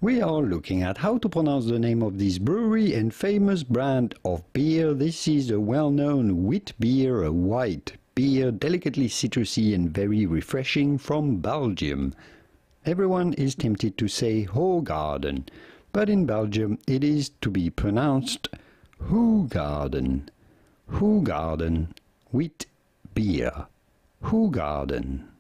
We are looking at how to pronounce the name of this brewery and famous brand of beer. This is a well-known wheat beer, a white beer, delicately citrusy and very refreshing from Belgium. Everyone is tempted to say Hoegaarden, but in Belgium it is to be pronounced Hoegaarden. Hoegaarden, wheat beer. Hoegaarden.